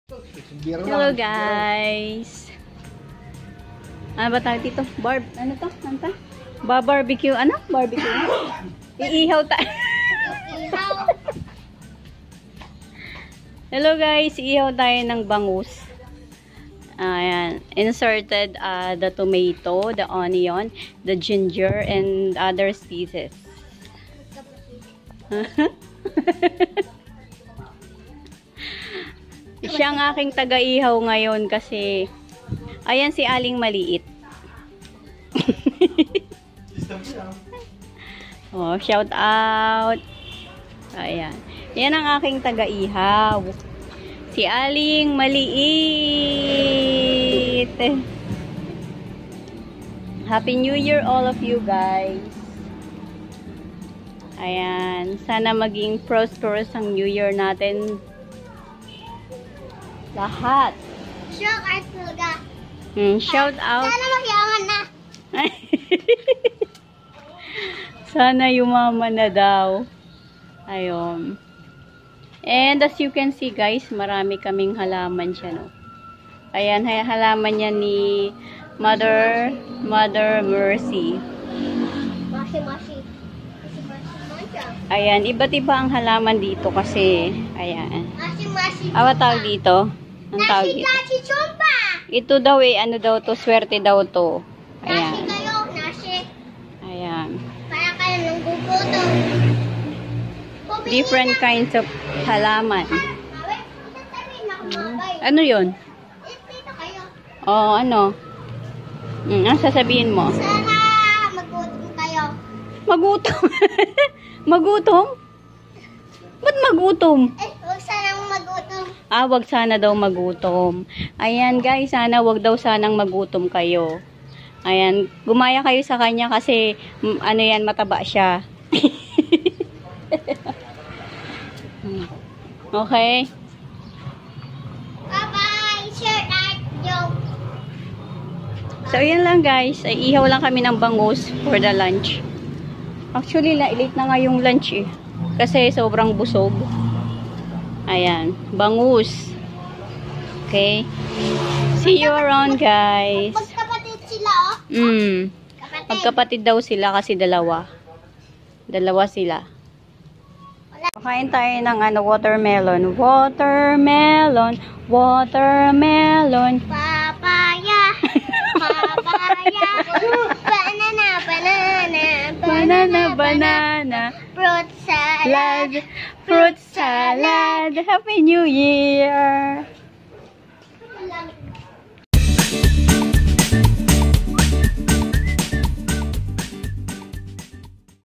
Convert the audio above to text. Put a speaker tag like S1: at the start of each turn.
S1: Hello guys. Ano ba tawag dito? Ano to? Ano to? Barbecue. Ano? Barbecue. Iihaw tayo. Hello guys. Iihaw tayo ng bangus. Ayan. Inserted the tomato, the onion, the ginger, and other spices. Siya ang aking taga-ihaw ngayon kasi ayan si Aling maliit. Oh, shout out. Ayan. Yan ang aking taga-ihaw. Si Aling maliit. Happy New Year all of you guys. Ayan. Sana maging prosperous ang New Year natin. Lahat.
S2: Shout out talaga.
S1: Shout out.
S2: Sana magyaman na.
S1: Sana yumaman na daw. Ayun. And as you can see guys, marami kaming halaman siya, no? Ayan, halaman niya ni Mother Mercy.
S2: Mashi.
S1: Ayan, iba't iba ang halaman dito kasi, ayan.
S2: Mashi.
S1: Awa tawag dito? Ang tawag dito?
S2: Nasi chompa.
S1: Ito daw ano daw to, swerte daw to.
S2: Nasi
S1: Ayan.
S2: kayo, nasi.
S1: Ayan.
S2: Para kayo nang gugutom.
S1: Different kinds of halaman. Ano yun?
S2: Dito kayo.
S1: Oh, ano? Ang sasabihin mo?
S2: Sana magutom kayo.
S1: Magutom. Magutom? Ba't magutom?
S2: Huwag sanang magutom.
S1: Wag sana daw magutom. Ayan guys, sana wag daw sanang magutom kayo. Ayan, gumaya kayo sa kanya kasi ano yan, mataba siya. Okay?
S2: Bye-bye. Shout out yo.
S1: So, ayan lang guys. Ay, ihaw lang kami ng bangus for the lunch. Actually, late na nga yung lunch eh. Kasi sobrang busog. Ayan. Bangus. Okay? See you around guys.
S2: Magkapatid sila oh. Kapatid.
S1: Magkapatid daw sila kasi dalawa. Dalawa sila. Kain tayo ng watermelon. Watermelon.
S2: Papaya.
S1: Banana.
S2: Fruit salad.
S1: Fruit salad. Happy New Year.